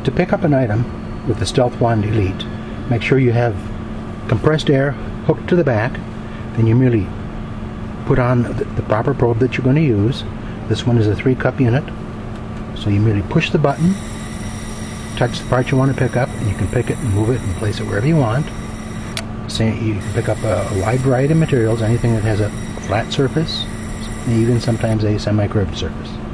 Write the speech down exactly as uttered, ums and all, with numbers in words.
To pick up an item with the Stealth Wand Elite, make sure you have compressed air hooked to the back. Then you merely put on the, the proper probe that you're going to use. This one is a three cup unit. So you merely push the button, touch the part you want to pick up, and you can pick it and move it and place it wherever you want. So you can pick up a, a wide variety of materials, anything that has a flat surface, even sometimes a semi-curved surface.